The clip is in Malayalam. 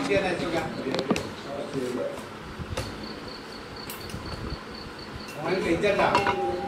接来就干。我们给家长。